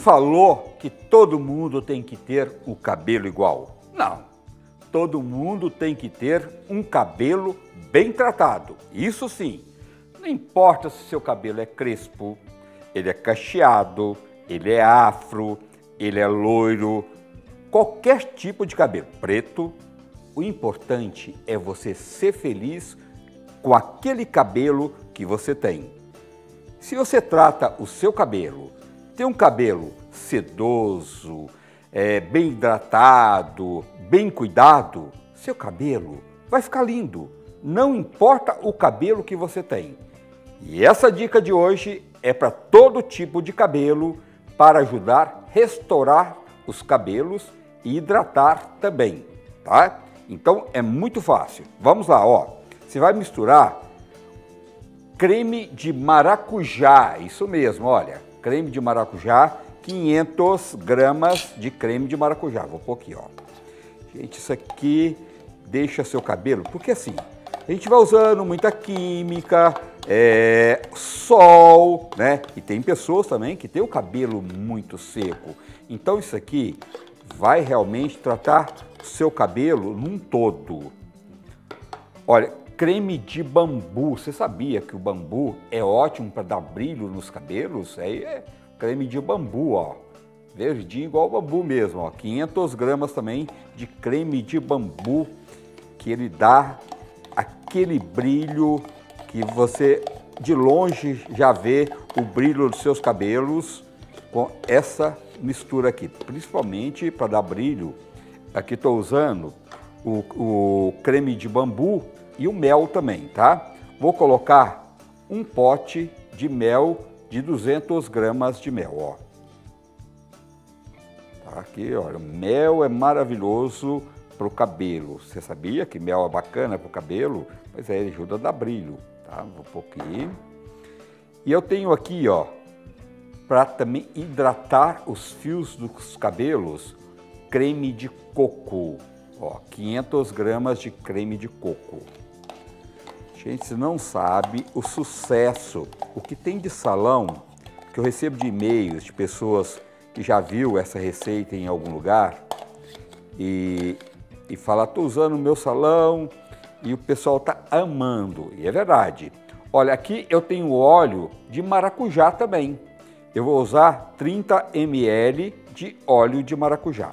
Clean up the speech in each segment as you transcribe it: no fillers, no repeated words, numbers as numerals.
falou que todo mundo tem que ter o cabelo igual? Não. Todo mundo tem que ter um cabelo bem tratado. Isso sim. Não importa se seu cabelo é crespo, ele é cacheado, ele é afro, ele é loiro, qualquer tipo de cabelo, preto. O importante é você ser feliz com aquele cabelo que você tem. Se você trata o seu cabelo, tem um cabelo sedoso, bem hidratado, bem cuidado, seu cabelo vai ficar lindo. Não importa o cabelo que você tem. E essa dica de hoje é para todo tipo de cabelo, para ajudar a restaurar os cabelos e hidratar também, tá? Então é muito fácil. Vamos lá, ó. Você vai misturar creme de maracujá, isso mesmo, olha, creme de maracujá, 500 gramas de creme de maracujá. Vou pôr aqui, ó. Gente, isso aqui deixa seu cabelo, porque assim, a gente vai usando muita química, sol, né? E tem pessoas também que tem o cabelo muito seco. Então isso aqui vai realmente tratar o seu cabelo num todo. Olha, creme de bambu. Você sabia que o bambu é ótimo para dar brilho nos cabelos? É creme de bambu, ó. Verdinho igual bambu mesmo, ó. 500 gramas também de creme de bambu, que ele dá aquele brilho que você de longe já vê o brilho dos seus cabelos com essa mistura aqui, principalmente para dar brilho. Aqui estou usando o creme de bambu e o mel também, tá? Vou colocar um pote de mel de 200 gramas de mel, ó. Tá aqui, olha, mel é maravilhoso para o cabelo. Você sabia que mel é bacana para o cabelo? Pois é, ele ajuda a dar brilho, tá? Vou pôr aqui. E eu tenho aqui, ó, para também hidratar os fios dos cabelos, creme de coco, ó, 500 gramas de creme de coco. Gente, você não sabe o sucesso, o que tem de salão, que eu recebo de e-mails de pessoas que já viu essa receita em algum lugar e fala, estou usando o meu salão e o pessoal está amando, e é verdade. Olha, aqui eu tenho óleo de maracujá também. Eu vou usar 30 ml de óleo de maracujá.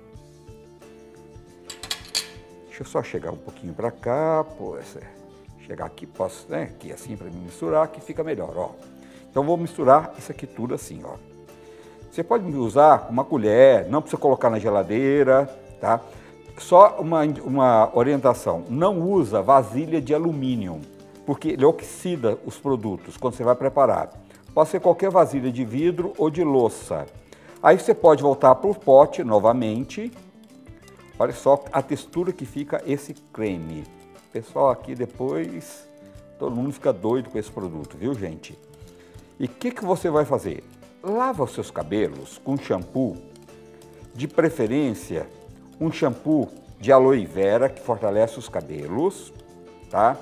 Deixa eu só chegar um pouquinho para cá, chegar aqui, posso, né, aqui assim para misturar, que fica melhor, ó. Então vou misturar isso aqui tudo assim, ó. Você pode usar com uma colher, não precisa colocar na geladeira, tá? Só uma orientação, não usa vasilha de alumínio, porque ele oxida os produtos quando você vai preparar. Pode ser qualquer vasilha de vidro ou de louça. Aí você pode voltar para o pote novamente. Olha só a textura que fica esse creme. Pessoal, aqui depois todo mundo fica doido com esse produto, viu, gente? E o que você vai fazer? Lava os seus cabelos com shampoo, de preferência um shampoo de aloe vera que fortalece os cabelos, tá?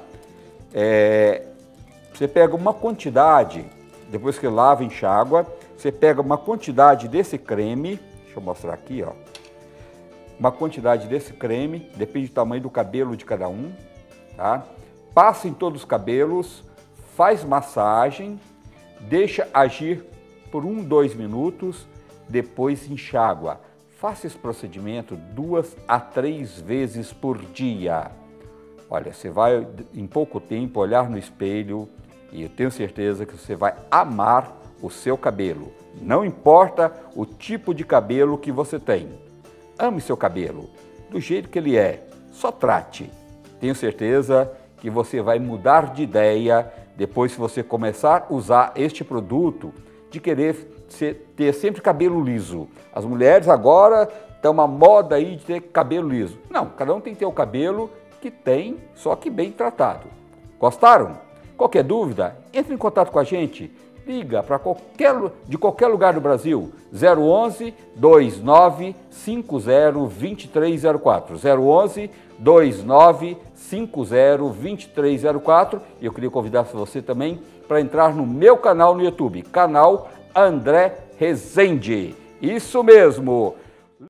Você pega uma quantidade, depois que lava, enxágua, você pega uma quantidade desse creme, deixa eu mostrar aqui, ó. Uma quantidade desse creme, depende do tamanho do cabelo de cada um, tá? Passa em todos os cabelos, faz massagem, deixa agir por 2 minutos, depois enxágua. Faça esse procedimento 2 a 3 vezes por dia. Olha, você vai em pouco tempo olhar no espelho e eu tenho certeza que você vai amar o seu cabelo. Não importa o tipo de cabelo que você tem. Ame seu cabelo do jeito que ele é. Só trate. Tenho certeza que você vai mudar de ideia depois que você começar a usar este produto, de querer ter sempre cabelo liso. As mulheres agora estão uma moda aí de ter cabelo liso. Não, cada um tem que ter o cabelo que tem, só que bem tratado. Gostaram? Qualquer dúvida, entre em contato com a gente. Liga para de qualquer lugar do Brasil, 011 29 50 2304. 011 29 50 2304. E eu queria convidar você também para entrar no meu canal no YouTube, canal André Rezende. Isso mesmo!